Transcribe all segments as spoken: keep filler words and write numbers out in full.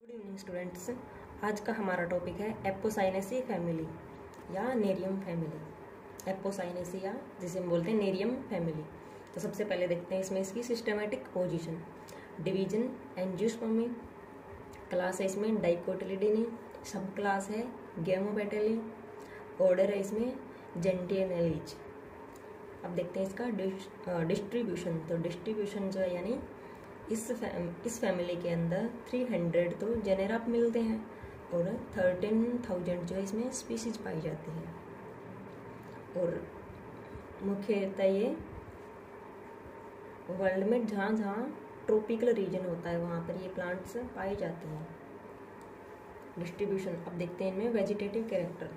Good evening students. आज का हमारा टॉपिक है एपोसाइनेसी फैमिली या नेरियम फैमिली। एपोसाइनेसी या जिसे हम बोलते हैं नेरियम फैमिली। तो सबसे पहले देखते हैं इसमें इसकी systematic position, division, angiospermae, class है इसमें डाइकोटिलिडीनी, सब क्लास है गेमोपेटली, ऑर्डर है इसमें जेंटियनेलीज। अब देखते हैं इसका डिस्ट्रीब्यूशन। तो डिस्ट्रीब्यूशन जो है यानी इस फैम, इस फैमिली के अंदर तीन सौ तो जेनेरा मिलते हैं और तेरह हज़ार जो है इसमें स्पीसीज पाई जाती है। और मुख्यतः ये वर्ल्ड में जहाँ जहाँ ट्रॉपिकल रीजन होता है वहाँ पर ये प्लांट्स पाए जाते हैं। डिस्ट्रीब्यूशन अब देखते हैं इनमें वेजिटेटिव कैरेक्टर।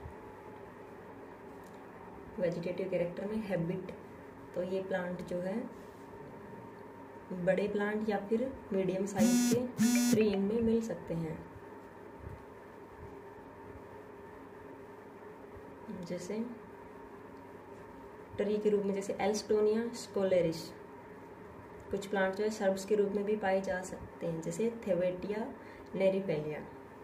वेजिटेटिव कैरेक्टर में हैबिट, तो ये प्लांट जो है बड़े प्लांट या फिर मीडियम साइज के ट्री में मिल सकते हैं, जैसे ट्री के रूप में जैसे एल्स्टोनिया स्कोलेरिस। कुछ प्लांट जो है सर्ब्स के रूप में भी पाए जा सकते हैं, जैसे थेवेटिया नेरिफेलिया।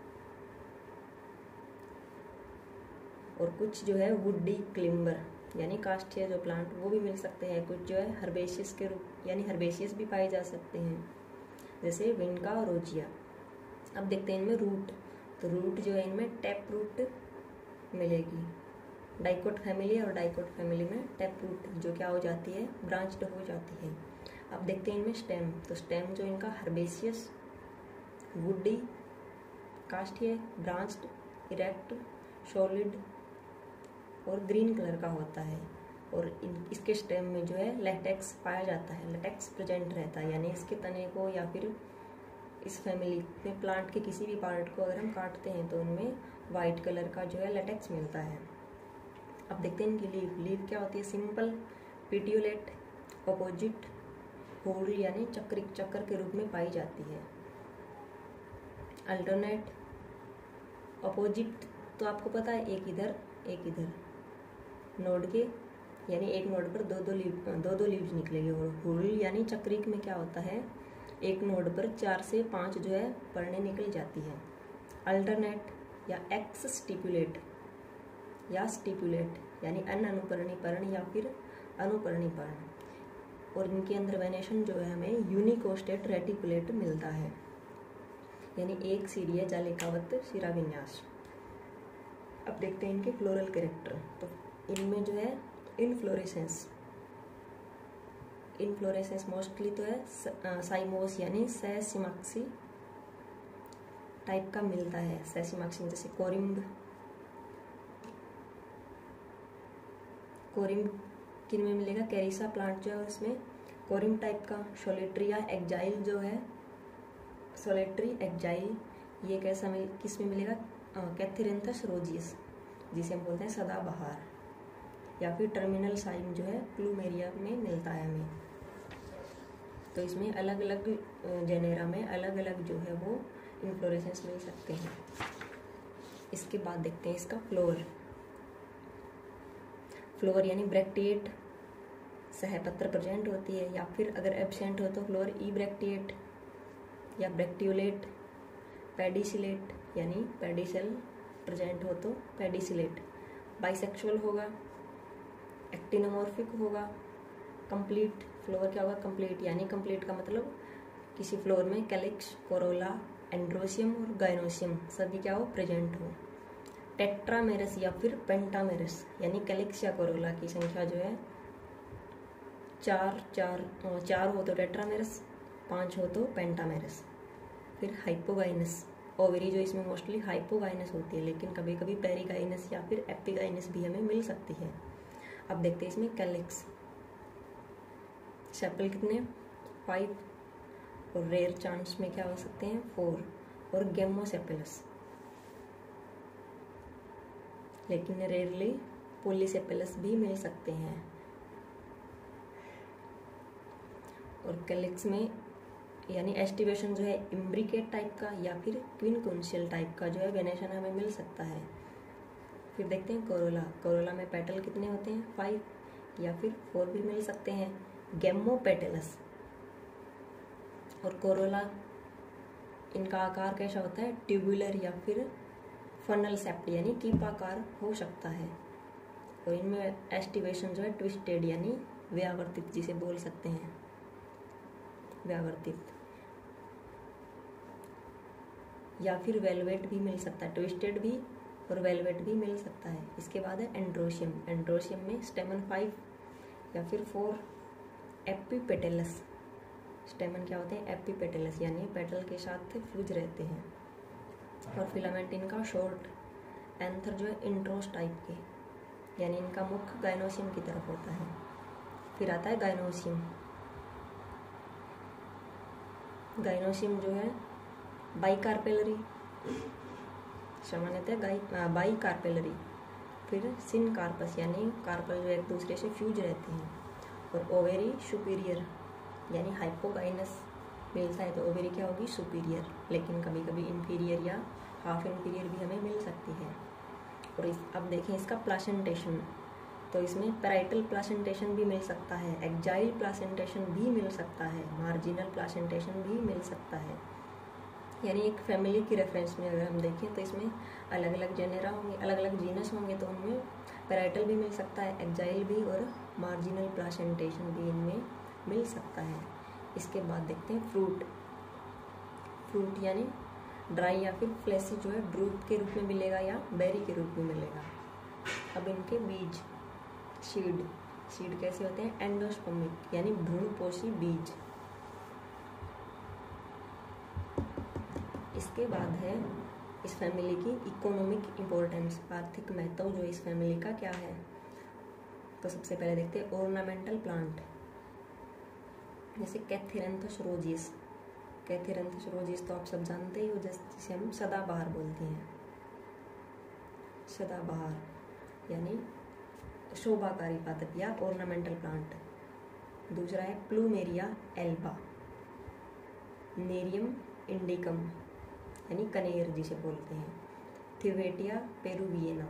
और कुछ जो है वुडी क्लिम्बर यानी काष्ठीय जो प्लांट वो भी मिल सकते हैं। कुछ जो है हर्बेशियस के रूप यानी हर्बेशियस भी पाए जा सकते हैं, जैसे विनका और रोजिया। अब देखते हैं इनमें रूट। तो रूट जो है इनमें टैप रूट मिलेगी। डाइकोट फैमिली और डाइकोट फैमिली में टैप रूट जो क्या हो जाती है, ब्रांच्ड हो जाती है। अब देखते हैं इनमें स्टेम। तो स्टेम जो इनका हर्बेशियस, वुडी, काष्ठीय, ब्रांच्ड, इरेक्ट, सॉलिड और ग्रीन कलर का होता है। और इन इसके स्टेम में जो है लेटेक्स पाया जाता है, लेटेक्स प्रेजेंट रहता है, यानी इसके तने को या फिर इस फैमिली में प्लांट के किसी भी पार्ट को अगर हम काटते हैं तो उनमें वाइट कलर का जो है लेटेक्स मिलता है। अब देखते हैं इनकी लीफ। लीफ क्या होती है, सिंपल, पिट्यूलेट, अपोजिट, होल यानी चक्र चक्कर के रूप में पाई जाती है। अल्टरनेट, अपोजिट तो आपको पता है एक इधर एक इधर नोड के, यानी एक नोड पर दो दो लीव दो दो लीव्स निकलेगी। और हुल यानी चक्रिक में क्या होता है, एक नोड पर चार से पांच जो है पर्णें निकल जाती है। अल्टरनेट या एक्स स्टिपुलेट या स्टिपुलेट यानी अन अनुपर्णी पर्ण या फिर अनुपर्णी पर्ण। और इनके अंदर वेनेशन जो है हमें यूनिकोस्टेट रेटिकुलेट मिलता है, यानी एक सीढ़ी जालिकावत शिरा विन्यास। अब देखते हैं इनके फ्लोरल कैरेक्टर। तो इनमें जो है इनफ्लोरेसेंस इनफ्लोरेसेंस मोस्टली तो है साइमोस यानी सेसिमाक्सी टाइप का मिलता है। सेसिमाक्सी जैसे कोरिम्ब कोरिम्ब किन में मिलेगा, कैरिसा प्लांट जो है उसमें कोरिम्ब टाइप का। सोलेट्री या एक्जाइल जो है, सोलेट्री एक्जाइल ये कैसा मिल किस में मिलेगा, कैथेरेंथस रोजियस जिसे हम बोलते हैं सदाबहार। या फिर टर्मिनल साइम जो है प्लूमेरिया में मिलता है हमें। तो इसमें अलग अलग जेनेरा में अलग अलग जो है वो इन्फ्लोरेसेंस मिल सकते हैं। इसके बाद देखते हैं इसका फ्लोर। फ्लोर यानी ब्रैक्टिएट सहपत्र प्रेजेंट होती है, या फिर अगर एब्सेंट हो तो फ्लोर ई ब्रैक्टिएट या ब्रैक्टियोलेट। पेडिसिलेट यानी पेडिसेल प्रेजेंट हो तो पेडिसिलेट। बाइसेक्सुअल होगा, एक्टिनोमॉर्फिक होगा। कंप्लीट फ्लोर क्या होगा, कंप्लीट यानी कंप्लीट का मतलब किसी फ्लोर में कैलिक्स, कोरोला, एंड्रोसियम और गाइनोसियम सभी क्या हो, प्रेजेंट हो। टेट्रामेरस या फिर पेंटामेरस यानी कैलिक्स या कोरोला की संख्या जो है चार चार चार हो तो टेट्रामेरस, पाँच हो तो पेंटामेरस। फिर हाइपोगाइनस, ओवरी जो इसमें मोस्टली हाइपोगाइनस होती है, लेकिन कभी कभी पेरिगाइनस या फिर एपिगाइनस भी हमें मिल सकती है। अब देखते हैं इसमें कैलिक्स। सेपल कितने, फाइव, और रेयर चांस में क्या हो सकते हैं, फोर। और गेमोसेपेलस, लेकिन रेयरली पोलीसेपेलस भी मिल सकते हैं। और कैलिक्स में यानी एस्टिवेशन जो है इम्ब्रिकेट टाइप का या फिर क्विनकुंशियल टाइप का जो है वेनेशन हमें मिल सकता है। फिर देखते हैं कोरोला। कोरोला में पेटल कितने होते हैं, फाइव या फिर फोर भी मिल सकते हैं। गेमोपेटलस और कोरोला इनका आकार कैसा होता है, ट्यूबुलर या फिर फनल सेप्ट यानी कीप आकार हो सकता है। और इनमें एस्टिवेशन जो है ट्विस्टेड यानी व्यावर्तित जिसे बोल सकते हैं, व्यावर्तित या फिर वेलवेट भी मिल सकता है, ट्विस्टेड भी और वेलवेट भी मिल सकता है। इसके बाद है एंड्रोशियम। एंड्रोशियम में स्टेमन फाइव या फिर फोर एपिपेटलस। स्टेमन क्या होते हैं, एपिपेटलस यानी पेटल के साथ फ्यूज रहते हैं। और फिलामेंट इनका शॉर्ट, एंथर जो है इंट्रोस टाइप के, यानी इनका मुख गाइनोसियम की तरफ होता है। फिर आता है गाइनोसियम। गाइनोसियम जो है बाइकार्पेलरी, सामान्यतः गाई बाइकार्पेलरी। फिर सिन कार्पस यानी कार्पल जो एक दूसरे से फ्यूज रहते हैं। और ओवेरी सुपीरियर यानी हाइपोगाइनस मिलता है तो ओवेरी क्या होगी, सुपीरियर, लेकिन कभी कभी इंफीरियर या हाफ इंफीरियर भी हमें मिल सकती है। और इस अब देखें इसका प्लासेंटेशन, तो इसमें पैराइटल प्लासेंटेशन भी मिल सकता है, एक्जाइल प्लासेंटेशन भी मिल सकता है, मार्जिनल प्लासेंटेशन भी मिल सकता है। यानी एक फैमिली की रेफरेंस में अगर हम देखें तो इसमें अलग अलग जेनेरा होंगे, अलग अलग जीनस होंगे, तो उनमें पैराइटल भी मिल सकता है, एक्जाइल भी और मार्जिनल प्लासेंटेशन भी इनमें मिल सकता है। इसके बाद देखते हैं फ्रूट। फ्रूट यानी ड्राई या फिर फ्लेसी जो है ड्रूप के रूप में मिलेगा या बेरी के रूप में मिलेगा। अब इनके बीज, सीड, सीड कैसे होते हैं, एंडोस्पर्मिक यानी भ्रूणपोषी बीज। इसके बाद है इस फैमिली की इकोनॉमिक इम्पोर्टेंस, आर्थिक महत्व जो इस फैमिली का क्या है। तो सबसे पहले देखते हैं ऑर्नामेंटल प्लांट, जैसे कैथेरैंथस रोजियस। कैथेरैंथस रोजियस तो आप सब जानते ही हो, जिसे हम सदाबहार बोलते हैं। सदाबहार यानी शोभाकारी पादप या ऑर्नामेंटल प्लांट। दूसरा है प्लूमेरिया एल्बा, नेरियम इंडिकम यानी कनेर जिसे बोलते हैं, थिवेटिया पेरुवियना।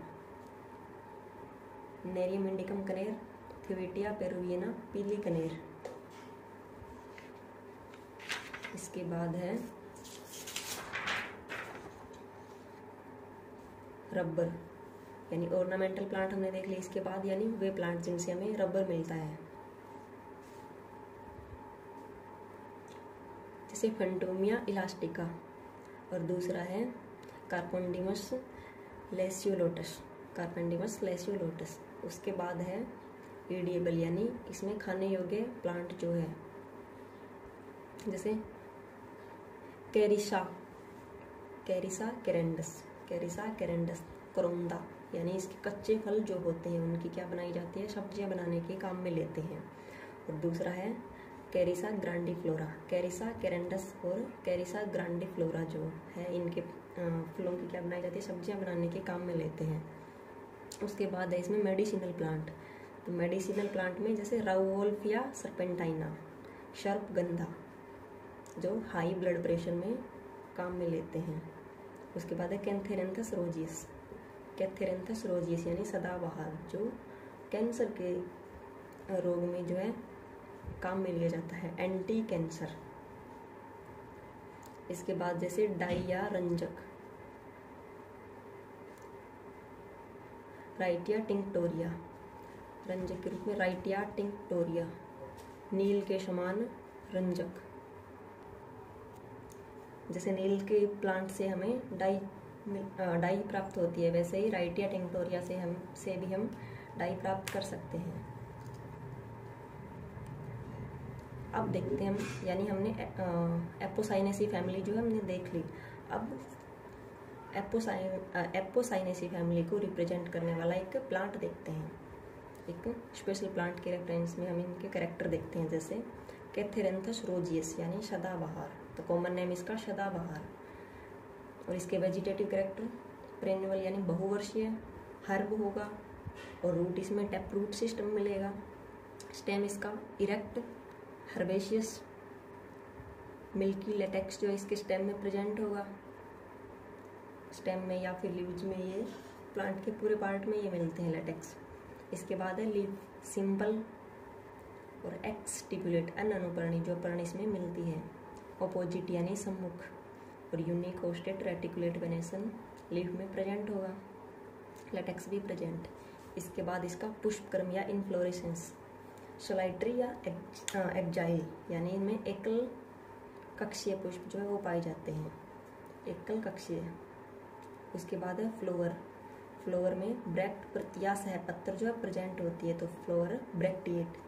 नेरियम इंडिकम कनेर, थिवेटिया पेरुवियना पीली कनेर। इसके बाद है रबर यानी ऑर्नामेंटल प्लांट हमने देख लिया। इसके बाद यानी वे प्लांट जिनसे हमें रबर मिलता है, जैसे फंटोमिया इलास्टिका। और दूसरा है कार्पेंडिमस लेसियोलोटस, कार्पेंडिमस लेसियोलोटस। उसके बाद है ईडिएबल यानी इसमें खाने योग्य प्लांट जो है, जैसे Carissa, Carissa carandas, Carissa carandas करोंदा यानी इसके कच्चे फल जो होते हैं उनकी क्या बनाई जाती है, सब्जियां बनाने के काम में लेते हैं। और दूसरा है कैरिसा ग्रांडिफ्लोरा, कैरिसा केरेंडस और कैरिसा ग्रांडिफ्लोरा जो है इनके फलों की क्या बनाई जाती है, सब्जियां बनाने के काम में लेते हैं। उसके बाद है इसमें मेडिसिनल प्लांट। तो मेडिसिनल प्लांट में जैसे राउवोल्फिया सर्पेंटाइना, सर्पगंधा जो हाई ब्लड प्रेशर में काम में लेते हैं। उसके बाद है कैंथेरैंथस रोजियस, कैंथेरैंथस रोजियस यानी सदाबहार जो कैंसर के रोग में जो है काम में लिया जाता है, एंटी कैंसर। इसके बाद जैसे डाई या रंजक, राइटिया टिंक्टोरिया, रंजक के रूप में राइटिया टिंक्टोरिया, नील के समान रंजक। जैसे नील के प्लांट से हमें डाई डाई प्राप्त होती है, वैसे ही राइटिया टिंक्टोरिया से हम से भी हम डाई प्राप्त कर सकते हैं। अब देखते हैं हम, यानी हमने एपोसाइनेसी फैमिली जो है हमने देख ली। अब एपोसाइन एपोसाइनेसी फैमिली को रिप्रेजेंट करने वाला एक प्लांट देखते हैं। एक स्पेशल प्लांट के रेफरेंस में हम इनके कैरेक्टर देखते हैं, जैसे कैथेरैंथस रोजियस यानी सदाबहार, तो कॉमन नेम इसका सदाबहार। और इसके वेजिटेटिव कैरेक्टर पेरेनियल यानी बहुवर्षीय, हर्ब होगा और रूट इसमें टैप रूट सिस्टम मिलेगा। स्टेम इसका इरेक्ट हर्बेशियस, मिल्की लेटेक्स जो इसके स्टेम में प्रेजेंट होगा, स्टेम में या फिर लीव्स में, ये प्लांट के पूरे पार्ट में ये मिलते हैं लेटेक्स। इसके बाद है लीव सिंपल और एक्स स्टिपुलेट, अन अनुपर्णी जो पर्णी इसमें मिलती है। अपोजिट यानी सम्मुख, और unicostate reticulate venation leaf में प्रेजेंट होगा, लेटेक्स भी प्रेजेंट। इसके बाद इसका पुष्पक्रम या इनफ्लोरेसेंस सोलाइट्री या एक्जाइल, यानी इनमें एकल कक्षीय पुष्प जो है वो पाए जाते हैं, एकल कक्षीय। उसके बाद है फ्लोवर, फ्लोवर में ब्रैक्ट प्रतिया सहपत्र जो है प्रेजेंट होती है, तो flower bracteate.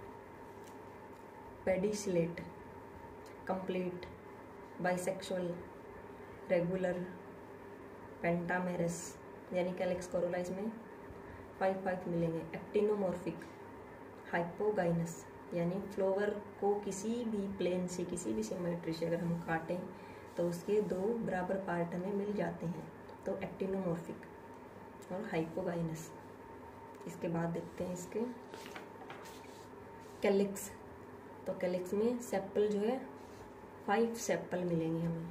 Pedicellate, complete, bisexual, regular, pentamerous, यानी कैलिक्स कोरोला इसमें फाइव फाइव मिलेंगे। एक्टिनोमॉर्फिक, हाइपोगाइनस, यानी फ्लोवर को किसी भी प्लेन से, किसी भी सिमेट्री से अगर हम काटें तो उसके दो बराबर पार्ट हमें मिल जाते हैं, तो एक्टिनोमॉर्फिक और हाइपोगाइनस। इसके बाद देखते हैं इसके कैलिक्स, तो कैलिक्स में सेप्पल जो है फाइव सेप्पल मिलेंगे हमें,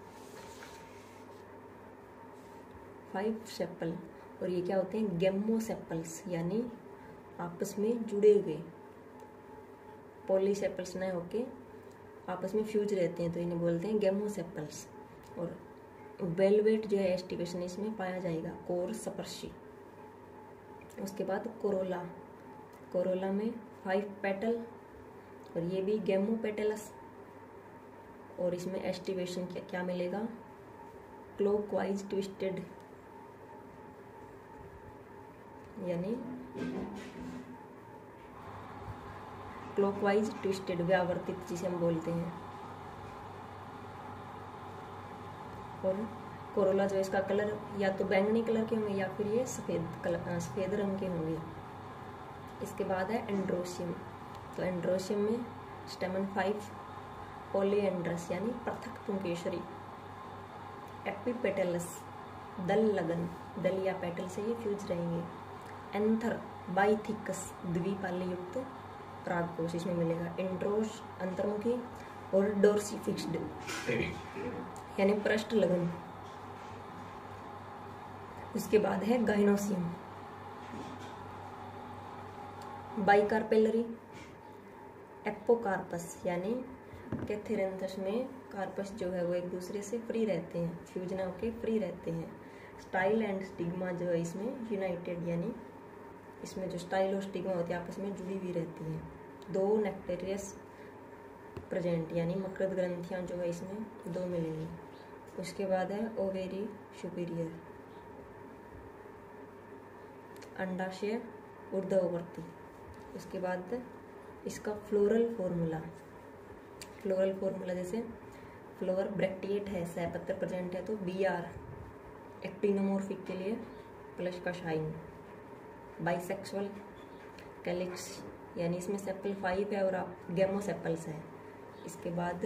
फाइव सेप्पल। और ये क्या होते हैं, गेमोसेप्पल्स, यानी आपस में जुड़े हुए, पॉलीसेप्पल्स न होके आपस में फ्यूज रहते हैं, तो इन्हें बोलते हैं गेमोसेप्पल्स। और वेलवेट जो है एस्टिवेशन इसमें पाया जाएगा, कोर स्पर्शी। उसके बाद कोरोला, कोरोला में फाइव पेटल और ये भी गेमोपेटलस, और इसमें एस्टिवेशन क्या, क्या मिलेगा, क्लॉकवाइज ट्विस्टेड, यानी क्लॉकवाइज ट्विस्टेड, व्यावर्तित जिसे हम बोलते हैं। और कोरोला जो इसका कलर या तो बैंगनी कलर के होंगे या फिर ये सफ़ेद कलर, सफ़ेद रंग के होंगे। इसके बाद है एंड्रोशियम, तो एंड्रोशियम में स्टेमन फाइव, पॉलीएंड्रस यानी पृथक पुंकेसरी, एपिपेटलस, दल लगन, दल या पेटल से ये फ्यूज रहेंगे। एंथर, बाइथिकस, द्विपाली युक्त परागकोश इसमें मिलेगा। इंट्रोस, अंतर्मुखी, और डोर्सिफिक्स्ड यानी पृष्ठ लगन। उसके बाद है गाइनोसियम, बाइकार्पेलरी, एपोकार्पस, यानी कैथेरेंथस में कार्पस जो है वो एक दूसरे से फ्री रहते हैं, फ्यूज ना होके फ्री रहते हैं। स्टाइल एंड स्टिग्मा जो है इसमें यूनाइटेड, यानी इसमें जो स्टाइल और स्टिग्मा होती है आपस में जुड़ी हुई रहती हैं। दो नेक्टेरियस प्रेजेंट, यानी मकरंद ग्रंथियां जो है इसमें दो मिलेंगी। उसके बाद है ओवेरी सुपीरियर, अंडाशय ऊर्ध्ववर्ती। उसके बाद इसका फ्लोरल फॉर्मूला, फ्लोरल फॉर्मूला जैसे फ्लोवर ब्रैक्टिएट है, सहपत्र प्रेजेंट है, तो बी आर, एक्टिनोमॉर्फिक के लिए प्लस का शाइन। बाइसेक्सुअल, कैलिक्स, यानी इसमें सेप्पल फाइव है और गेमोसेप्पल्स है। इसके बाद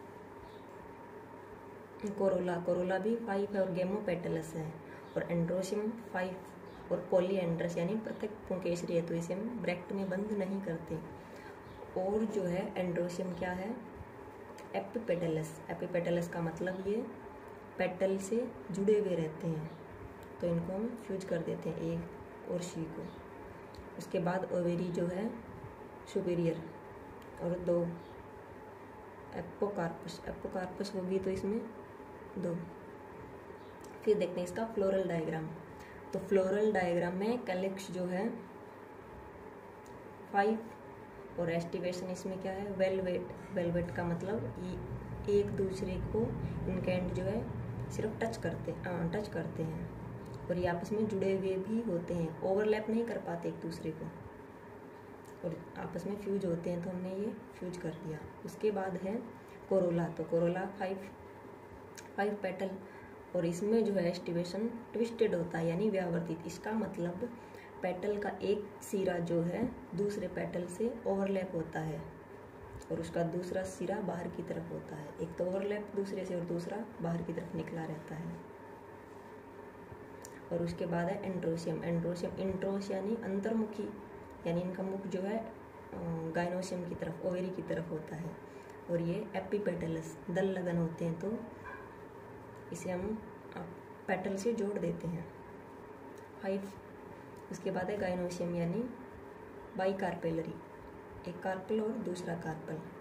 कोरोला, कोरोला भी फाइव है और गेमोपेटलस है। और एंड्रोशियम फाइव और पॉलीएंड्रस यानी पृथक पुंकेसरी है, तो इसे हम ब्रैक्ट में बंद नहीं करते। और जो है एंड्रोशियम क्या है, एपिपेटलस, एपिपेटलस का मतलब ये पेटल से जुड़े हुए रहते हैं, तो इनको हम फ्यूज कर देते हैं ए और सी को। उसके बाद ओवेरी जो है सुपीरियर और दो, एपोकार्पस, एपोकार्पस वो भी तो इसमें दो। फिर देखते हैं इसका फ्लोरल डायग्राम, तो फ्लोरल डायग्राम में कैलिक्स जो है फाइव और एस्टिवेशन इसमें क्या है, वेलवेट, वेलवेट का मतलब ये एक दूसरे को इनके एंड जो है सिर्फ टच करते हैं, टच करते हैं और ये आपस में जुड़े हुए भी होते हैं, ओवरलैप नहीं कर पाते एक दूसरे को और आपस में फ्यूज होते हैं, तो हमने ये फ्यूज कर दिया। उसके बाद है कोरोला, तो कोरोला फाइव फाइव पेटल और इसमें जो है एस्टिवेशन ट्विस्टेड होता है यानी व्यावर्तित। इसका मतलब पेटल का एक सिरा जो है दूसरे पेटल से ओवरलैप होता है और उसका दूसरा सिरा बाहर की तरफ होता है। एक तो ओवरलैप दूसरे से और दूसरा बाहर की तरफ निकला रहता है। और उसके बाद है एंड्रोशियम, एंड्रोशियम इंट्रोस यानी अंतर्मुखी, यानी इनका मुख जो है गाइनोशियम की तरफ, ओवेरी की तरफ होता है। और ये एपिपेटलस, दल लगन होते हैं, तो इसे हम पेटल से जोड़ देते हैं। फाइव। उसके बाद है गाइनोशियम यानी बाई कार्पेलरी, एक कार्पल और दूसरा कार्पल।